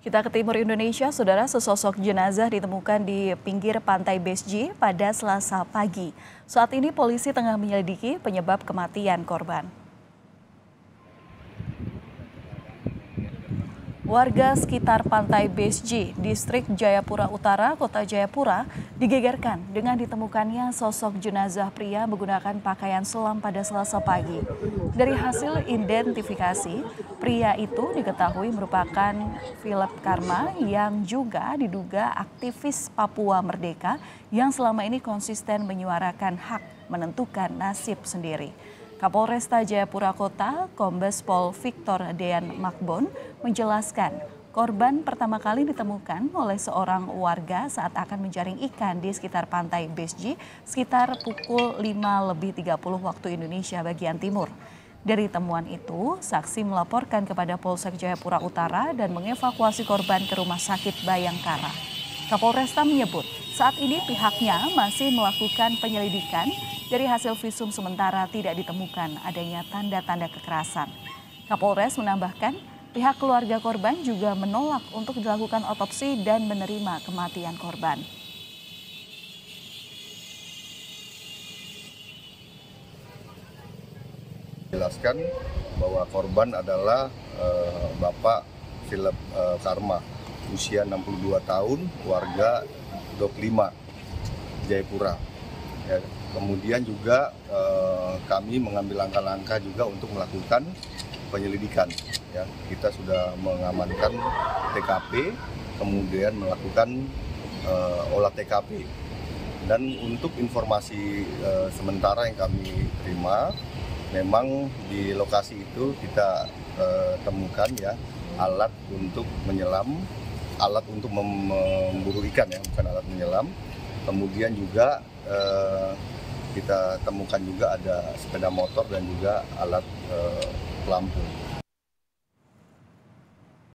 Kita ke timur Indonesia, saudara, sesosok jenazah ditemukan di pinggir pantai Besji pada Selasa pagi. Saat ini polisi tengah menyelidiki penyebab kematian korban. Warga sekitar pantai Besji, distrik Jayapura Utara, Kota Jayapura, digegerkan dengan ditemukannya sosok jenazah pria menggunakan pakaian selam pada Selasa pagi. Dari hasil identifikasi, pria itu diketahui merupakan Philip Karma yang juga diduga aktivis Papua Merdeka yang selama ini konsisten menyuarakan hak menentukan nasib sendiri. Kapolresta Jayapura Kota, Kombes Pol Victor Dean Makbon, menjelaskan korban pertama kali ditemukan oleh seorang warga saat akan menjaring ikan di sekitar pantai Besji sekitar pukul 5:30 waktu Indonesia bagian timur. Dari temuan itu, saksi melaporkan kepada Polsek Jayapura Utara dan mengevakuasi korban ke Rumah Sakit Bayangkara. Kapolresta menyebut saat ini pihaknya masih melakukan penyelidikan. Dari hasil visum sementara tidak ditemukan adanya tanda-tanda kekerasan. Kapolres menambahkan pihak keluarga korban juga menolak untuk dilakukan otopsi dan menerima kematian korban. Jelaskan bahwa korban adalah Bapak Philip Karma, usia 62 tahun, warga 25 Jayapura. Ya, kemudian juga kami mengambil langkah-langkah juga untuk melakukan penyelidikan. Ya, kita sudah mengamankan TKP, kemudian melakukan olah TKP. Dan untuk informasi sementara yang kami terima, memang di lokasi itu kita temukan ya alat untuk menyelam, alat untuk memburu ikan ya, bukan alat menyelam. Kemudian juga kita temukan juga ada sepeda motor dan juga alat pelampung.